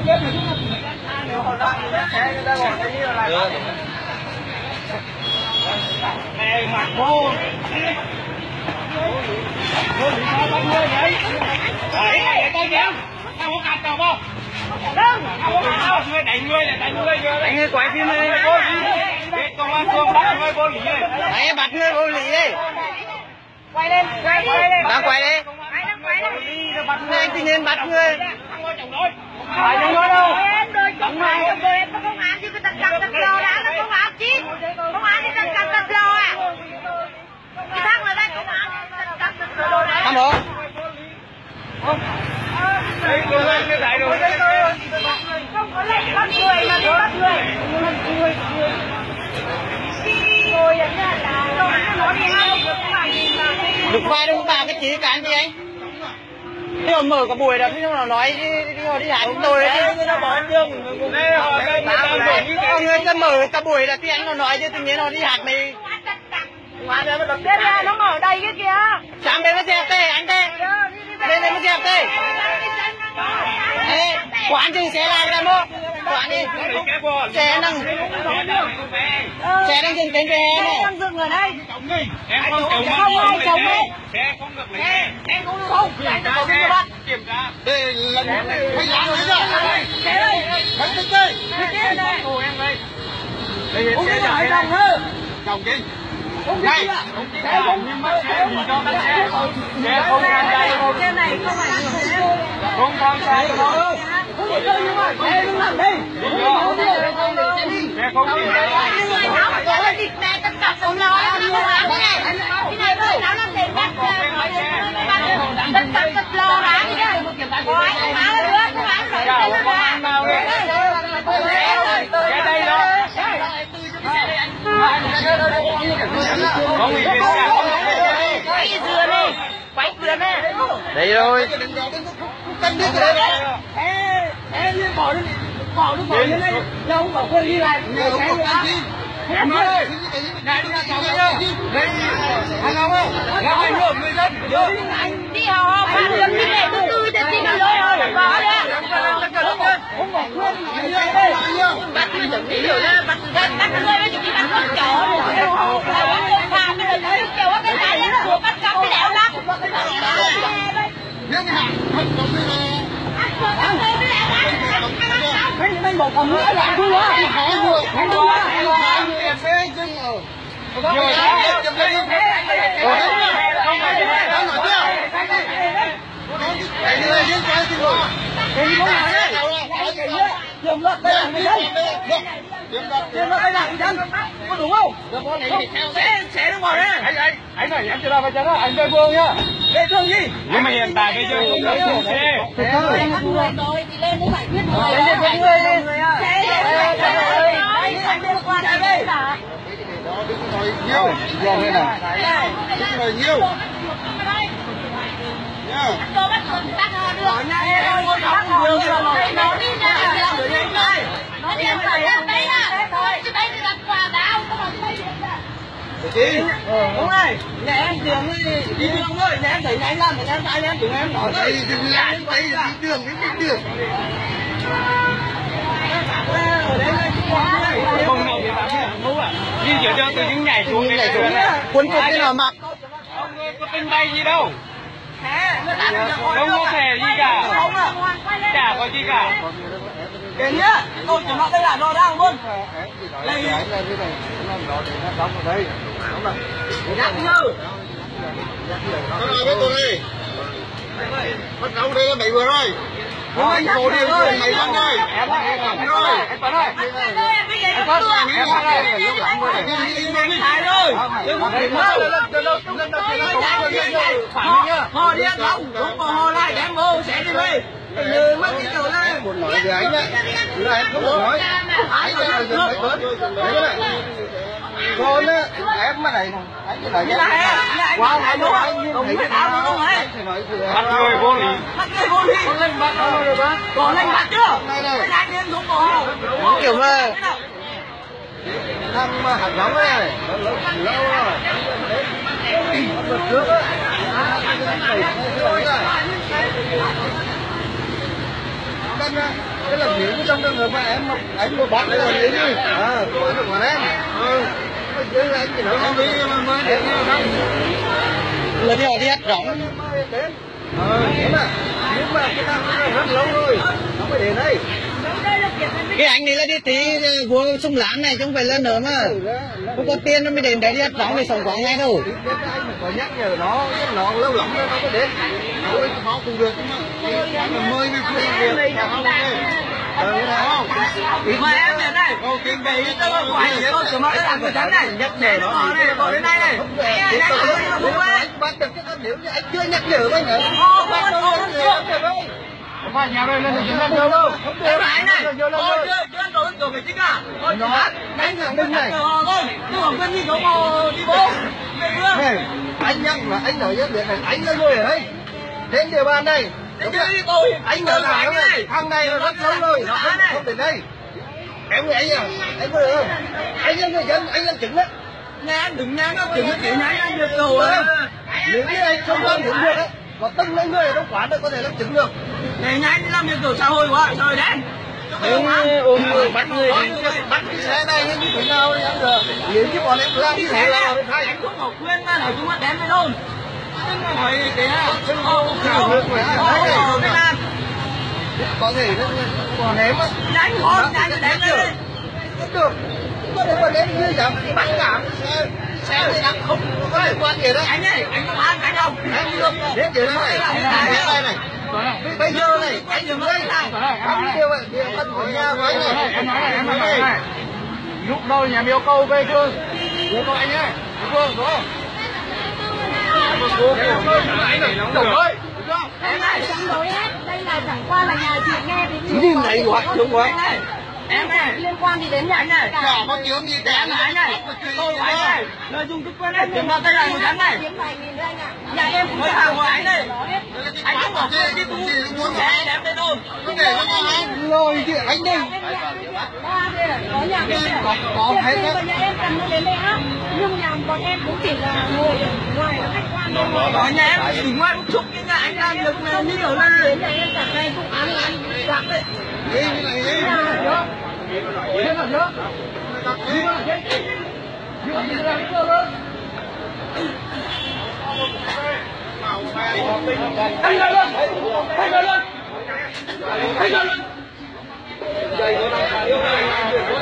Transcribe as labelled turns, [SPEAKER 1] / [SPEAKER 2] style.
[SPEAKER 1] Này mặt vô. Vô bị sao bắt ngươi vậy? Đấy, để tôi nhắm. Tao có cặp đâu không? Đừng, tao có cặp đâu. Ngươi đánh ngươi này, đánh ngươi quay phim này. Công an phường bắt ngươi vô lý đi. Đấy, bắt ngươi vô lý đi. Quay lên, quay đi. Đang quay đi. Anh thì nên bắt ngươi. Phải trong đó đâu.
[SPEAKER 2] Em rồi chồng này rồi em có công án chứ cái tập lò đã là công án chứ. Công án thì tập lò à. Cái thằng là đây công án tập lò đấy.
[SPEAKER 1] Ăn được. Đây tôi lên cái đại rồi.
[SPEAKER 2] Không có lệnh bắt người mà đi bắt người. Ngồi ở nhà là nó đi ăn
[SPEAKER 1] được vai đâu bà cái chỉ cán gì anh? Thế mà mở cả buổi là nó nói đi hại chúng tôi đấy chứ. Nó bỏ chương. Người ta mở cả buổi là thì anh nó nói chứ tự nhiên nó đi hại mày.
[SPEAKER 2] Đêm ra nó mở đầy cái kìa.
[SPEAKER 1] Sáng bên nó dẹp tê anh tê. Bên đây nó dẹp tê. Ê, quán chừng xe lại ra mô. Quán đi. Xe đang dừng trên về hè này.
[SPEAKER 2] Đang dừng ở đây.
[SPEAKER 1] Em không
[SPEAKER 2] ai chồng đi.
[SPEAKER 1] Xe không được lấy xe.
[SPEAKER 2] Em cũng không. Anh có cái bắt.
[SPEAKER 1] Kiểm tra.
[SPEAKER 3] Đây lần phải làm đấy rồi.
[SPEAKER 2] Xe đây.
[SPEAKER 3] Bắn lên đây.
[SPEAKER 2] Xe đây.
[SPEAKER 1] Ồ em đây. Đây
[SPEAKER 2] Ông
[SPEAKER 1] xe
[SPEAKER 2] cái chồng hơ.
[SPEAKER 3] Chồng chứ.
[SPEAKER 1] này xe không nhưng mà xe gì cho các xe không tham gia không
[SPEAKER 2] Xe này không ảnh hưởng.
[SPEAKER 1] không tham gia đâu
[SPEAKER 2] Không được đâu nhưng mà xe đừng làm đi.
[SPEAKER 1] xe không đi
[SPEAKER 2] Người nó phải gọi là thịt mẹ tất cả số lo em không làm cái này. Cái này rồi nó làm để bắt tất cả tập lo hả đi đây. Rồi anh má là đứa không ăn rồi đây là
[SPEAKER 1] cái đây đó có người biết cả
[SPEAKER 2] quay dừa đi quay dừa nè
[SPEAKER 1] đây rồi
[SPEAKER 3] Cân biết rồi đấy.
[SPEAKER 2] em bỏ đi lên đây đâu không bỏ quân đi lại
[SPEAKER 3] Em ơi, này đi ra chồng đây. Đây, anh không ơi, làm ảnh hưởng người dân.
[SPEAKER 2] anh đi hò phát lương đi để tôi để xin lỗi rồi có đấy không bỏ quân bắt người chuẩn bị rồi đó bắt người nó chuẩn bị bắt con chó rồi phạt cái lời kiểu cái này của bắt cắm cái lẹo lắm
[SPEAKER 3] Nhưng hả, không có
[SPEAKER 2] mấy một còn nữa là tôi quá
[SPEAKER 3] không có em phê chứ rồi chụp lên đi rồi không phải đang nói chưa cái này liên quan gì đó
[SPEAKER 2] đừng có nói đấy dừng lại đây là người dân dừng lại đây là người dân có đúng không sẽ nó bỏ đấy
[SPEAKER 1] anh này em chưa ra phải chắn anh chơi vương nhá
[SPEAKER 2] để thương gì
[SPEAKER 1] nhưng mà hiện tại bây giờ không được sổ thế
[SPEAKER 2] bắt người rồi thì lên nó giải quyết người lên người anh đi qua đây
[SPEAKER 3] nói nhiều nhiều đây này nói nhiều
[SPEAKER 2] tôi bắt con bắt họ được bắt họ được nó đi ra nó đi ra đây à chứ đây thì đặt quà đau có mà đây
[SPEAKER 3] chị
[SPEAKER 2] đúng rồi nhà em đường đi đường thôi nhà em thấy anh làm thì em tay em chúng em nói
[SPEAKER 3] đây đừng làm đây đi đường đi đường
[SPEAKER 2] ở đây
[SPEAKER 1] không nào thì bạn biết không ạ đi giữa cho từ những nhảy xuống
[SPEAKER 3] quân cục cái nào mặc
[SPEAKER 1] không có tinh bay gì đâu không có thẻ gì cả chả có gì cả
[SPEAKER 2] để nhá tôi chỉ mặc đây là nó đang luôn
[SPEAKER 3] đây
[SPEAKER 2] nhắc như
[SPEAKER 3] nó nói với tôi đi bắt đầu đây là 7 vừa rồi không anh hồ đi rồi 7 lần rồi em rồi
[SPEAKER 1] em Tuấn ơi
[SPEAKER 2] họ đi ăn không đúng họ lại đem vô sẽ đi về như mất cái chỗ này
[SPEAKER 3] một nói với anh đấy là em không được nói anh là dừng mấy bớt đấy này con á em mà này anh cái này
[SPEAKER 2] quá này đúng không đúng phải tháo đúng ấy
[SPEAKER 1] bắt người vô lý
[SPEAKER 2] bắt người vô lý còn lên bắt rồi bác còn lên bắt chưa cái này điên đúng không
[SPEAKER 3] kiểu mà thằng mà hạt nóng này lâu rồi bật trước á đâm ra cái là nếu trong trường hợp mà anh một bắt là gì đi của bọn em chứ là anh chỉ nói không đi mà mới đến là đi họ đi hết rộng nếu mà cái thằng rất lâu rồi nó mới đến đây cái anh này là đi tí vô sông Lãng này chứ không phải lên nữa mà không có tiền nó mới đến đấy đi hết rộng thì sống quảng ngay đâu anh có nhắc nhở nó lâu lắm rồi nó mới đến họ cũng được mới mới khuyên việc
[SPEAKER 1] mà em này này kinh bày tôi có quái gì tôi chỉ nói làm cái chắn này nhắc nhở nó này bỏ đến đây này
[SPEAKER 3] bắt được cái con điểu như anh chưa nhắc nhở anh hả
[SPEAKER 1] mà nhà đây lên thì lên đâu đâu không được này này chưa đâu rồi phải chính à nó
[SPEAKER 3] anh thằng Minh này
[SPEAKER 1] tôi không quên đi đâu mà đi bộ
[SPEAKER 3] anh nhắc là anh nói với này anh là người ở đây đến địa bàn này anh ở nào này thằng này là rất lâu rồi nó không đến đây em người anh à anh có được không anh là người dân anh là chứng đấy
[SPEAKER 1] nghe anh đừng nghe nó chứng cái chuyện này anh được rồi
[SPEAKER 3] nếu như anh không làm chứng được ấy mà từng lấy người ở trong quán được có thể làm chứng được
[SPEAKER 1] này nhanh làm việc kiểu xã hội quá trời đen
[SPEAKER 3] ôm người bắt người bắt cái xe này như thế nào đi anh được nếu như bọn em làm như thế là
[SPEAKER 1] anh không có khuyên mà nói chúng nó đem về luôn hỏi cái
[SPEAKER 3] có thể còn em á
[SPEAKER 1] nhanh con nhanh đem lên
[SPEAKER 3] được có thể mà đem như giảm bắt cả xe thì đang không có liên quan gì đó
[SPEAKER 1] anh ơi anh có ăn cái không
[SPEAKER 3] anh được đến kiểu này này bây giờ này anh đừng lấy anh kêu vậy thì phân của nhà của anh này
[SPEAKER 1] em nói này lúc đầu nhà yêu cầu về chưa yêu cầu anh ơi đúng không
[SPEAKER 2] Em này chống đối hết, đây là chẳng qua là nhà chị nghe đến
[SPEAKER 3] nhìn thấy hoạt đúng không?
[SPEAKER 1] Em này
[SPEAKER 2] liên quan gì đến nhà anh này?
[SPEAKER 3] Chả có tiếng gì cả
[SPEAKER 1] em này anh này lợi dụng chức quyền này chúng ta cái này một tháng này
[SPEAKER 2] nhà em cũng
[SPEAKER 1] mới hàng của anh đây anh không bỏ chơi đi tu sẽ đem đây đâu
[SPEAKER 3] rồi thì anh đây
[SPEAKER 2] có nhà
[SPEAKER 3] có hết á
[SPEAKER 2] nhà em cần đến đây hát nhưng nhà bọn em cũng chỉ là ngồi ngoài khách quan thôi
[SPEAKER 1] ở nhà em chỉ ngoan một chút nhưng anh làm được mà đi ở đây
[SPEAKER 2] đến nhà em cả ngày cũng ăn gặp đấy
[SPEAKER 3] đi này đi
[SPEAKER 1] anh lên lên anh lên lên anh lên lên